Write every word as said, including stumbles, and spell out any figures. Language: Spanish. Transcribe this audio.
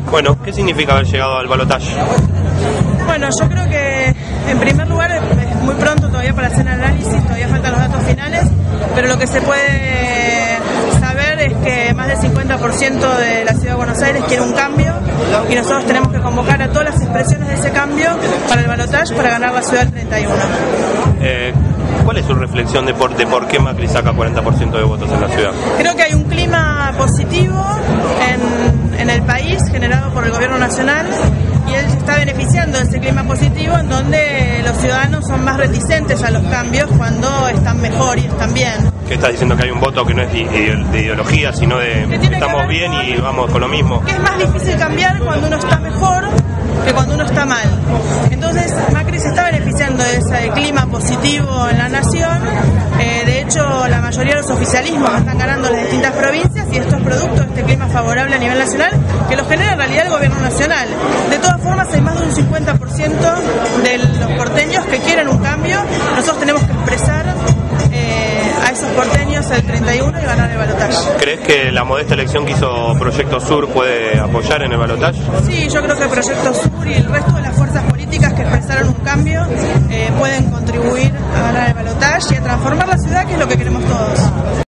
Bueno, ¿qué significa haber llegado al balotaje? Bueno, yo creo que en primer lugar es muy pronto todavía para hacer análisis, todavía faltan los datos finales, pero lo que se puede saber es que más del cincuenta por ciento de la ciudad de Buenos Aires quiere un cambio y nosotros tenemos que convocar a todas las expresiones de ese cambio para el balotaje para ganar la ciudad del treinta y uno. Eh, ¿Cuál es su reflexión de por, de por qué Macri saca cuarenta por ciento de votos en la ciudad? Creo que hay un clima positivo en, en el país generado por el gobierno nacional y él se está beneficiando de ese clima positivo en donde los ciudadanos son más reticentes a los cambios cuando están mejor y están bien. ¿Qué estás diciendo? Que hay un voto que no es de, de ideología, sino de estamos bien y vamos con lo mismo. Que es más difícil cambiar cuando uno está mejor que cuando uno está mal. Entonces Macri se está beneficiando de ese clima positivo en la nación. Eh, de hecho, la mayoría de los oficialismos están ganando en las distintas provincias y esto es producto de este clima favorable a nivel nacional que lo genera en realidad el gobierno nacional. De todas formas, hay más de un cincuenta por ciento de los porteños que quieren un cambio. Nosotros tenemos que expresar eh, a esos porteños el treinta y uno y ganar el balotaje. ¿Crees que la modesta elección que hizo Proyecto Sur puede apoyar en el balotaje? Sí, yo creo que Proyecto Sur y el resto de las fuerzas políticas que expresaron un cambio eh, pueden contribuir a ganar el balotaje y a transformar la ciudad, que es lo que queremos todos.